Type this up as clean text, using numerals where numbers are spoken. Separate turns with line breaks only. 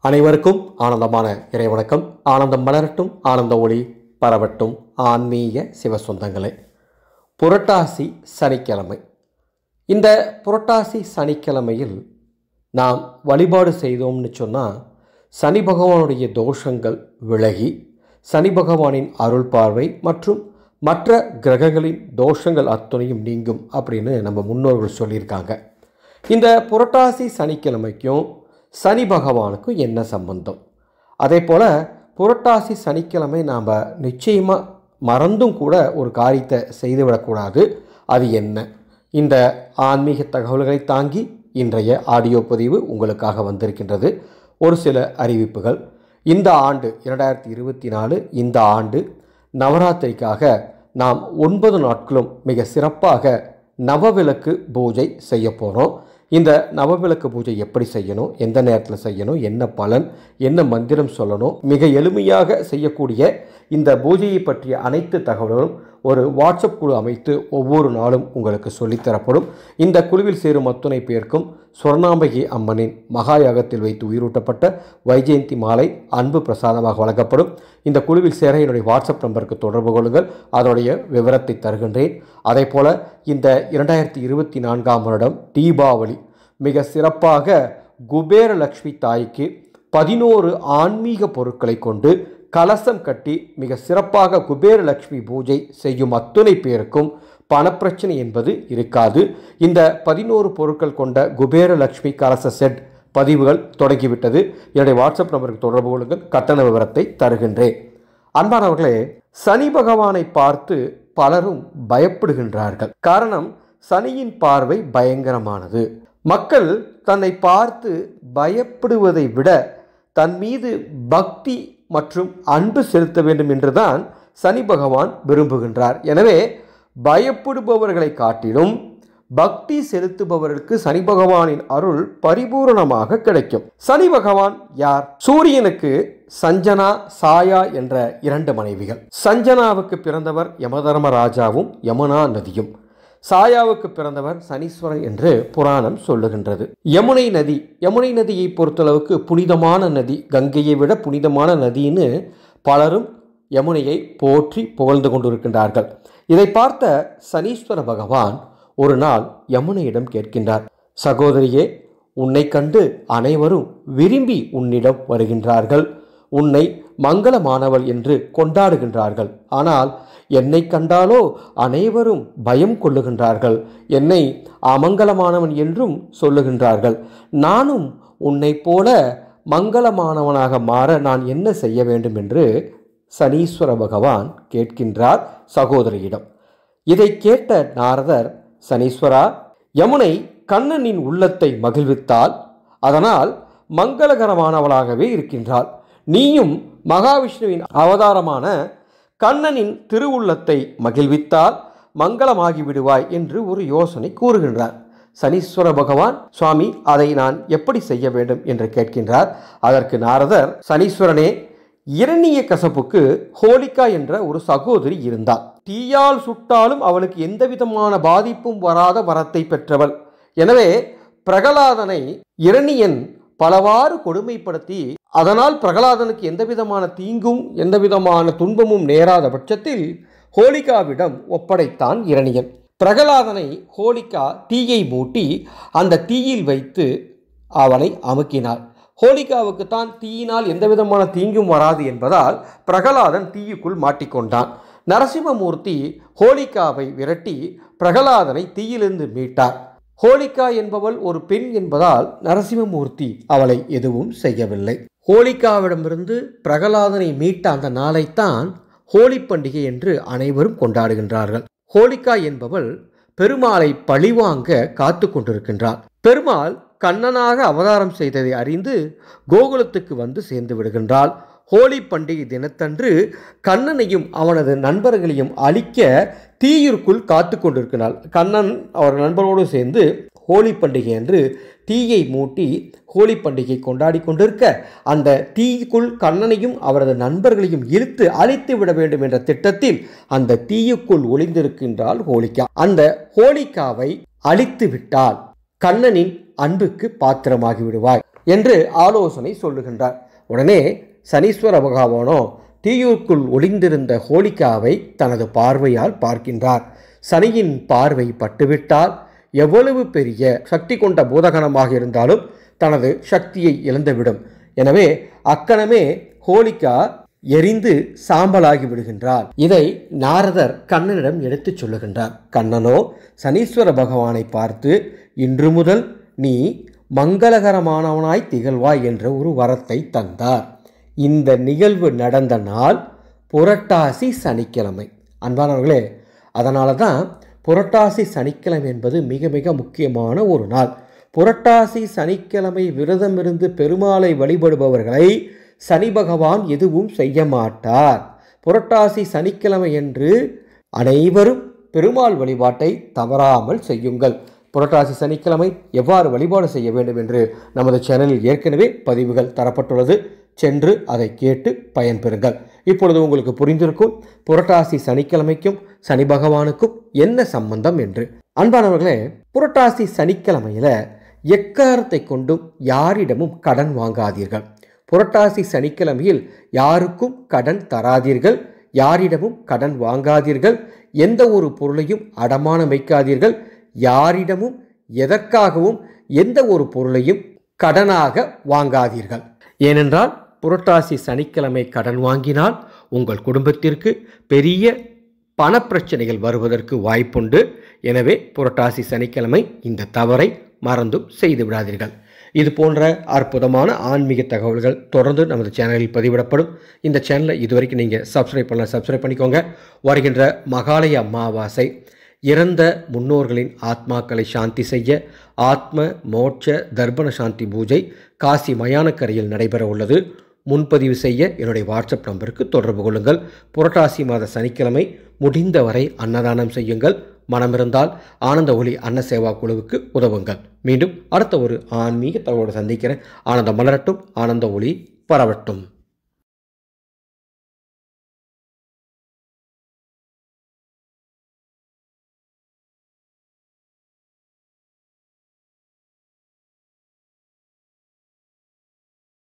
அனைவருக்கும் ஆனந்தமான இறைவணக்கம். ஆனந்தம் மலரட்டும், ஆனந்த ஒளி பரவட்டும். ஆன்மீக சிவசொந்தங்களே, புரட்டாசி சனிக்கிழமை. இந்த புரட்டாசி சனிக்கிழமையில் நாம் வழிபாடு செய்தோம்னு சொன்னால் சனி பகவானுடைய தோஷங்கள் விலகி சனி பகவானின் அருள் பார்வை மற்றும் மற்ற கிரகங்களின் தோஷங்கள் அத்தனையும் நீங்கும் அப்படின்னு நம்ம முன்னோர்கள் சொல்லியிருக்காங்க. இந்த புரட்டாசி சனிக்கிழமைக்கும் சனி பகவானுக்கும் என்ன சம்பந்தம்? அதே போல் புரட்டாசி சனிக்கிழமை நாம் நிச்சயமாக மறந்தும் கூட ஒரு காரியத்தை செய்துவிடக்கூடாது. அது என்ன? இந்த ஆன்மீக தகவல்களை தாங்கி இன்றைய ஆடியோ பதிவு உங்களுக்காக வந்திருக்கின்றது. ஒரு சில அறிவிப்புகள். இந்த ஆண்டு 2024 இந்த ஆண்டு நவராத்திரிக்காக நாம் 9 நாட்களும் மிக சிறப்பாக நவவிளக்கு பூஜை செய்ய போகிறோம். இந்த நவவிளக்கு பூஜை எப்படி செய்யணும், எந்த நேரத்தில் செய்யணும், என்ன பலன், என்ன மந்திரம் சொல்லணும், மிக எளிமையாக செய்யக்கூடிய இந்த பூஜையை பற்றிய அனைத்து தகவல்களும் ஒரு வாட்ஸ்அப் குழு அமைத்து ஒவ்வொரு நாளும் உங்களுக்கு சொல்லித்தரப்படும். இந்த குழுவில் சேரும் அத்துணை பேருக்கும் சொர்ணாம்பிகை அம்மனின் மகா யாகத்தில் வைத்து உயிரூட்டப்பட்ட வைஜெயந்தி மாலை அன்பு பிரசாதமாக வழங்கப்படும். இந்த குழுவில் சேர என்னுடைய வாட்ஸ்அப் நம்பருக்கு தொடர்பு கொள்ளுங்கள். அதனுடைய விவரத்தை தருகின்றேன். அதே போல் இந்த 2024ஆம் வருடம் தீபாவளி மிக சிறப்பாக குபேரலட்சுமி தாய்க்கு 11 ஆன்மீக பொருட்களை கொண்டு கலசம் கட்டி மிக சிறப்பாக குபேரலட்சுமி பூஜை செய்யும் அத்துணை பேருக்கும் பணப்பிரச்சனை என்பது இருக்காது. இந்த 11 பொருட்கள் கொண்ட குபேரலட்சுமி கலச செட் பதிவுகள் தொடங்கிவிட்டது. என்னுடைய வாட்ஸ்அப் நம்பருக்கு தொடர்பு கொள்ளுங்கள். கட்டண விவரத்தை தருகின்றேன். அன்பானவர்களே, சனி பகவானை பார்த்து பலரும் பயப்படுகின்றார்கள். காரணம், சனியின் பார்வை பயங்கரமானது. மக்கள் தன்னை பார்த்து பயப்படுவதை விட தன் மீது பக்தி மற்றும் அன்பு செலுத்த வேண்டும் என்றுதான் சனி பகவான் விரும்புகின்றார். எனவே பயப்படுபவர்களை காட்டிலும் பக்தி செலுத்துபவர்களுக்கு சனி பகவானின் அருள் பரிபூரணமாக கிடைக்கும். சனி பகவான் யார்? சூரியனுக்கு சஞ்சனா, சாயா என்ற 2 மனைவிகள். சஞ்சனாவுக்கு பிறந்தவர் யமதர்மராஜாவும் யமுனா நதியும். சாயாவுக்கு பிறந்தவர் சனீஸ்வரன் என்று புராணம் சொல்லுகின்றது. யமுனை நதியை பொறுத்தளவுக்கு புனிதமான நதி, கங்கையை விட புனிதமான நதின்னு பலரும் யமுனையை போற்றி புகழ்ந்து கொண்டிருக்கின்றார்கள். இதை பார்த்த சனீஸ்வர பகவான் ஒரு நாள் யமுனையிடம் கேட்கின்றார், சகோதரியே, உன்னை கண்டு அனைவரும் விரும்பி உன்னிடம் வருகின்றார்கள், உன்னை மங்களமானவள் என்று கொண்டாடுகின்றார்கள். ஆனால் என்னை கண்டாலோ அனைவரும் பயம் கொள்ளுகின்றார்கள், என்னை அமங்கலமானவன் என்றும் சொல்லுகின்றார்கள். நானும் உன்னை போல மங்களமானவனாக மாற நான் என்ன செய்ய வேண்டும் என்று சனீஸ்வர பகவான் கேட்கின்றார் சகோதரியிடம். இதை கேட்ட நாரதர், சனீஸ்வரா, யமுனை கண்ணனின் உள்ளத்தை மகிழ்வித்தால் அதனால் மங்களகரமானவளாகவே இருக்கின்றாள். நீயும் மகாவிஷ்ணுவின் அவதாரமான கண்ணனின் திருவுள்ளத்தை மகிழ்வித்தால் மங்களமாகி விடுவாய் என்று ஒரு யோசனை கூறுகின்றார். சனீஸ்வர பகவான், சுவாமி, அதை நான் எப்படி செய்ய வேண்டும் என்று கேட்கின்றார். அதற்கு நாரதர், சனீஸ்வரனே, இரணிய கசப்புக்கு ஹோலிகா என்ற ஒரு சகோதரி இருந்தாள். தீயால் சுட்டாலும் அவளுக்கு எந்தவிதமான பாதிப்பும் வராத வரத்தை பெற்றவள். எனவே பிரகலாதனை இரணியன் பலவாறு கொடுமைப்படுத்தி அதனால் பிரகலாதனுக்கு எந்தவிதமான தீங்கும் எந்தவிதமான துன்பமும் நேராத பட்சத்தில் ஹோலிகாவிடம் ஒப்படைத்தான் இரணியன். பிரகலாதனை ஹோலிகா தீயை மூட்டி அந்த தீயில் வைத்து அவனை அமுக்கினார். ஹோலிகாவுக்கு தான் தீயினால் எந்தவிதமான தீங்கும் வராது என்பதால் பிரகலாதன் தீயுக்குள் மாட்டிக்கொண்டான். நரசிம்மமூர்த்தி ஹோலிகாவை விரட்டி பிரகலாதனை தீயிலிருந்து மீட்டார். ஹோலிகா என்பவள் ஒரு பெண் என்பதால் நரசிம்மமூர்த்தி அவளை எதுவும் செய்யவில்லை. ஹோலிகாவிடமிருந்து பிரகலாதனை மீட்ட அந்த நாளைத்தான் ஹோலி பண்டிகை என்று அனைவரும் கொண்டாடுகின்றார்கள். ஹோலிகா என்பவள் பெருமாளை பழிவாங்க காத்து கொண்டிருக்கின்றாள். பெருமாள் கண்ணனாக அவதாரம் செய்ததை அறிந்து கோகுலத்துக்கு வந்து சேர்ந்து விடுகின்றாள். ஹோலி பண்டிகை தினத்தன்று கண்ணனையும் அவனது நண்பர்களையும் அழிக்க தீயிற்குள் காத்து கொண்டிருக்கிறாள். கண்ணன் அவர்கள் நண்பரோடு சேர்ந்து ஹோலி பண்டிகை அன்று தீயை மூட்டி ஹோலி பண்டிகை கொண்டாடி கொண்டிருக்க அந்த தீக்குள் கண்ணனையும் அவரது நண்பர்களையும் இழுத்து அழித்து விட வேண்டும் என்ற திட்டத்தில் அந்த தீயுக்குள் ஒளிந்திருக்கின்றாள் ஹோலிகா. அந்த ஹோலிகாவை அழித்து விட்டால் கண்ணனின் அன்புக்கு பாத்திரமாகி விடுவாய். என்று ஆலோசனை சொல்லுகின்றார். உடனே சனீஸ்வர பகவானோ தீயுக்குள் ஒளிந்திருந்த ஹோலிகாவை தனது பார்வையால் பார்க்கின்றார். சனியின் பார்வை பட்டுவிட்டால் எவ்வளவு பெரிய சக்தி கொண்ட பூதகணமாக இருந்தாலும் தனது சக்தியை இழந்துவிடும். எனவே அக்கணமே ஹோலிகா எரிந்து சாம்பலாகி விடுகின்றார். இதை நாரதர் கண்ணனிடம் எடுத்துச் சொல்லுகின்றார். கண்ணனோ சனீஸ்வர பகவானை பார்த்து, இன்று முதல் நீ மங்களகரமானவனாய் திகழ்வாய் என்ற ஒரு வரத்தை தந்தார். இந்த நிகழ்வு நடந்த நாள் புரட்டாசி சனிக்கிழமை. அன்பானவர்களே, அதனால தான் புரட்டாசி சனிக்கிழமை என்பது மிக மிக முக்கியமான ஒரு நாள். புரட்டாசி சனிக்கிழமை விரதம் இருந்து பெருமாளை வழிபடுபவர்களை சனி பகவான் எதுவும் செய்ய மாட்டார். புரட்டாசி சனிக்கிழமை என்று அனைவரும் பெருமாள் வழிபாட்டை தவறாமல் செய்யுங்கள். புரட்டாசி சனிக்கிழமை எவ்வாறு வழிபாடு செய்ய வேண்டும் என்று நமது சேனலில் ஏற்கனவே பதிவுகள் தரப்பட்டுள்ளது. சென்று அதை கேட்டு பயன்பெறுங்கள். இப்பொழுது உங்களுக்கு புரிந்திருக்கும் புரட்டாசி சனிக்கிழமைக்கும் சனி பகவானுக்கும் என்ன சம்பந்தம் என்று. அன்பானவர்களே, புரட்டாசி சனிக்கிழமையில் எக்காரத்தை கொண்டும் யாரிடமும் கடன் வாங்காதீர்கள். புரட்டாசி சனிக்கிழமையில் யாருக்கும் கடன் தராதீர்கள், யாரிடமும் கடன் வாங்காதீர்கள், எந்த ஒரு பொருளையும் அடமானம் வைக்காதீர்கள், யாரிடமும் எதற்காகவும் எந்த ஒரு பொருளையும் கடனாக வாங்காதீர்கள். ஏனென்றால் புரட்டாசி சனிக்கிழமை கடன் வாங்கினால் உங்கள் குடும்பத்திற்கு பெரிய பணப்பிரச்சனைகள் வருவதற்கு வாய்ப்புண்டு. எனவே புரட்டாசி சனிக்கிழமை இந்த தவறை மறந்தும் செய்து விடாதீர்கள். இது போன்ற அற்புதமான ஆன்மீக தகவல்கள் தொடர்ந்து நமது சேனலில் பதிவிடப்படும். இந்த சேனலை இதுவரைக்கும் நீங்கள் சப்ஸ்கிரைப் பண்ணிக்கோங்க. வருகின்ற மகாலய அமாவாசை இறந்த முன்னோர்களின் ஆத்மாக்களை சாந்தி செய்ய ஆத்ம மோட்ச தர்ப்பண சாந்தி பூஜை காசி மயானக்கரையில் நடைபெற உள்ளது. முன்பதிவு செய்ய என்னுடைய வாட்ஸ்அப் நம்பருக்கு தொடர்பு கொள்ளுங்கள். புரட்டாசி மாத சனிக்கிழமை முடிந்தவரை அன்னதானம் செய்யுங்கள். மனமிருந்தால் ஆனந்த ஒளி அன்ன சேவா குழுவுக்கு உதவுங்கள். மீண்டும் அடுத்த ஒரு ஆன்மீக தகவலோடு சந்திக்கிறேன். ஆனந்தம் மலரட்டும், ஆனந்த ஒளி பரவட்டும்.